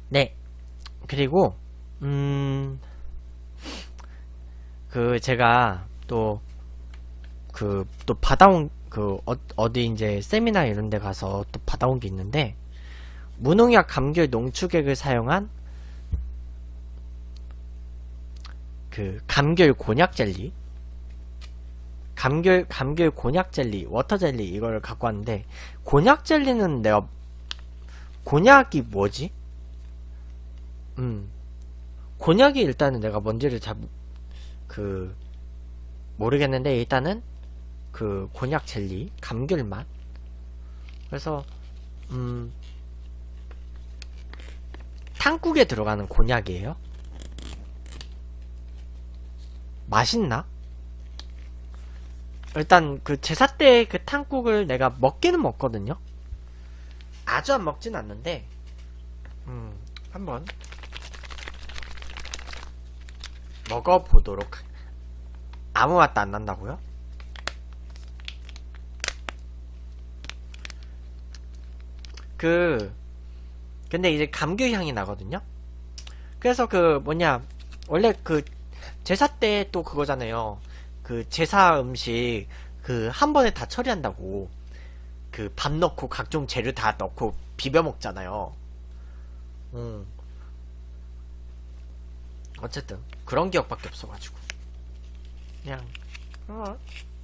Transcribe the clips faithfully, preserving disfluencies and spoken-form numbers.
네. 그리고 음, 그 제가 또 그 또 받아온 그 어, 어디 이제 세미나 이런 데 가서 또 받아온 게 있는데, 무농약 감귤 농축액을 사용한 그 감귤 곤약 젤리, 감귤 감귤 곤약 젤리, 워터 젤리 이걸 갖고 왔는데, 곤약 젤리는 내가 곤약이 뭐지? 음. 곤약이 일단은 내가 뭔지를 잘 그 모르겠는데, 일단은 그 곤약 젤리 감귤 맛. 그래서 음 탕국에 들어가는 곤약이에요. 맛있나? 일단 그 제사 때 그 탕국을 내가 먹기는 먹거든요. 아주 안 먹진 않는데, 음 한번 먹어보도록. 아무 맛도 안 난다고요? 그 근데 이제 감귤 향이 나거든요. 그래서 그 뭐냐, 원래 그 제사 때 또 그거잖아요. 그 제사 음식 그 한 번에 다 처리한다고, 그 밥 넣고 각종 재료 다 넣고 비벼 먹잖아요. 음 어쨌든 그런 기억밖에 없어가지고 그냥 어.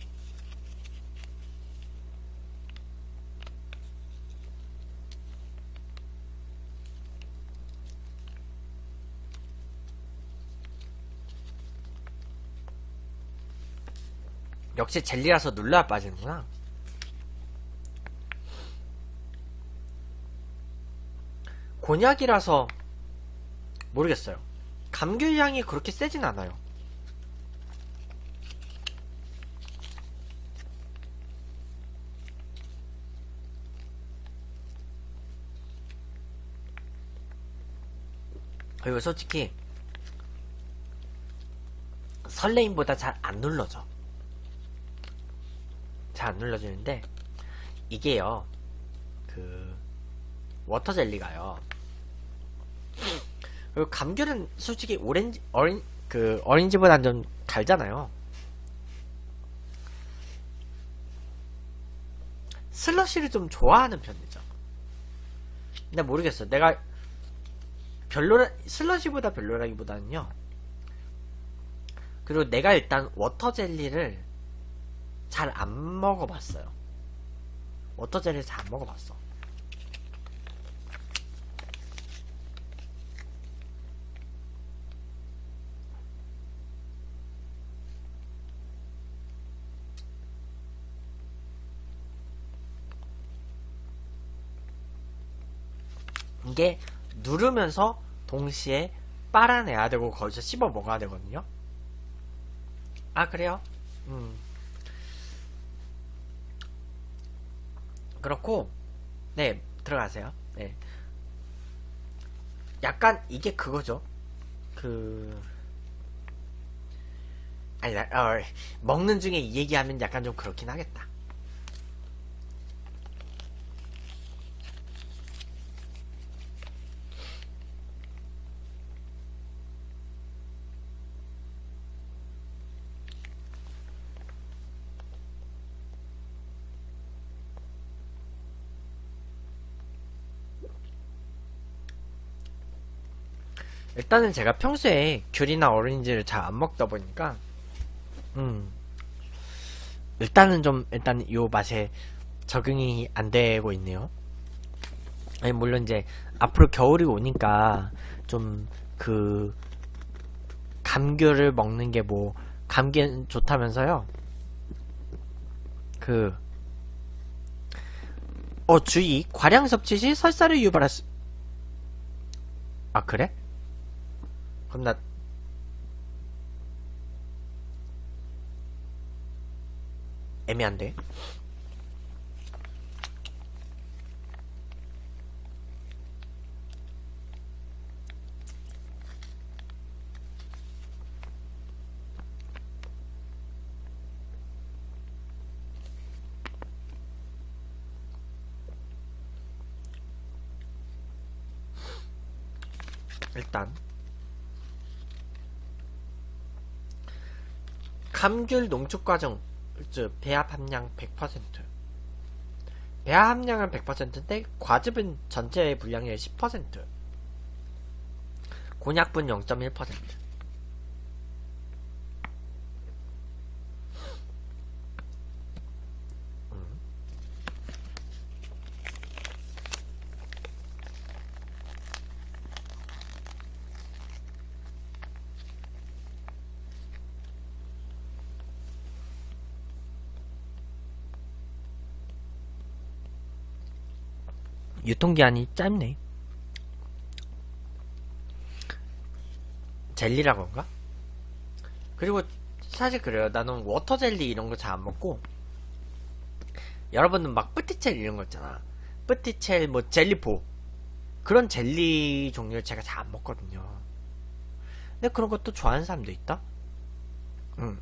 역시 젤리라서 눌러야 빠지는구나. 곤약이라서 모르겠어요. 감귤 향이 그렇게 세진 않아요. 그리고 솔직히 설레임보다 잘 안 눌러져. 잘 안 눌러지는데, 이게요, 그 워터 젤리가요. 그리고 감귤은 솔직히 오렌지 어린 그 어린지보단 좀 달잖아요. 슬러시를 좀 좋아하는 편이죠. 근데 모르겠어. 내가 별로라, 슬러시보다 별로라기보다는요. 그리고 내가 일단 워터 젤리를 잘 안 먹어봤어요. 워터 젤리를 잘 안 먹어봤어. 이게 누르면서 동시에 빨아내야 되고 거기서 씹어 먹어야 되거든요. 아, 그래요? 음 그렇고, 네, 들어가세요. 네, 약간 이게 그거죠. 그 아니, 어, 먹는 중에 이 얘기하면 약간 좀 그렇긴 하겠다. 일단은 제가 평소에 귤이나 오렌지를 잘 안 먹다 보니까, 음 일단은 좀 일단 요 맛에 적응이 안 되고 있네요. 아니, 물론 이제 앞으로 겨울이 오니까 좀 그 감귤을 먹는 게 뭐 감기엔 좋다면서요. 그 어 주의, 과량 섭취 시 설사를 유발할 수. 아, 그래? 그럼 나 애매한데. 일단 감귤 농축 과정 즉 배합 함량 백 퍼센트. 배합 함량은 백 퍼센트인데 과즙은 전체 분량의 십 퍼센트. 곤약분 영 점 일 퍼센트. 유통기한이 짧네. 젤리라 그런가? 그리고 사실 그래요. 나는 워터젤리 이런 거 잘 안 먹고, 여러분은 막 뿌티첼 이런 거 있잖아. 뿌티첼 뭐 젤리포 그런 젤리 종류를 제가 잘 안 먹거든요. 근데 그런 것도 좋아하는 사람도 있다. 음.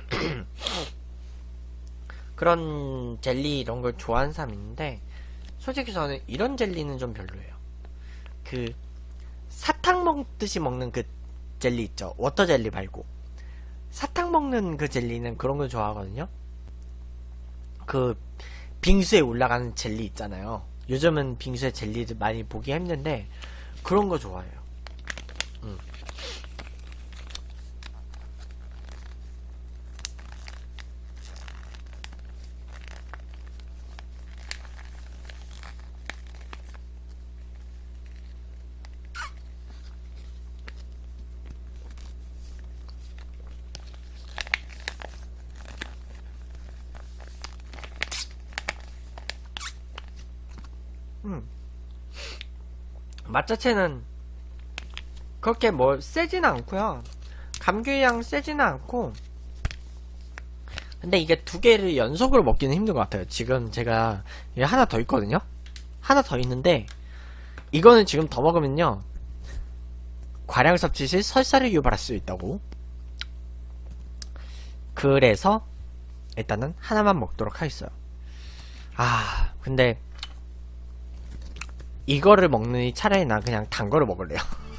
그런 젤리 이런 걸 좋아하는 사람이 있는데, 솔직히 저는 이런 젤리는 좀 별로예요. 그 사탕 먹듯이 먹는 그 젤리 있죠. 워터 젤리 말고 사탕 먹는 그 젤리는 그런 걸 좋아하거든요. 그 빙수에 올라가는 젤리 있잖아요. 요즘은 빙수에 젤리를 많이 보기 힘든데 그런 거 좋아해요. 음. 음. 맛 자체는 그렇게 뭐 세지는 않고요. 감귤향 세지는 않고, 근데 이게 두 개를 연속으로 먹기는 힘든 것 같아요. 지금 제가 이게 하나 더 있거든요. 하나 더 있는데 이거는 지금 더 먹으면요 과량 섭취 시 설사를 유발할 수 있다고. 그래서 일단은 하나만 먹도록 하겠어요. 아 근데 이거를 먹느니 차라리 나 그냥 단 거를 먹을래요.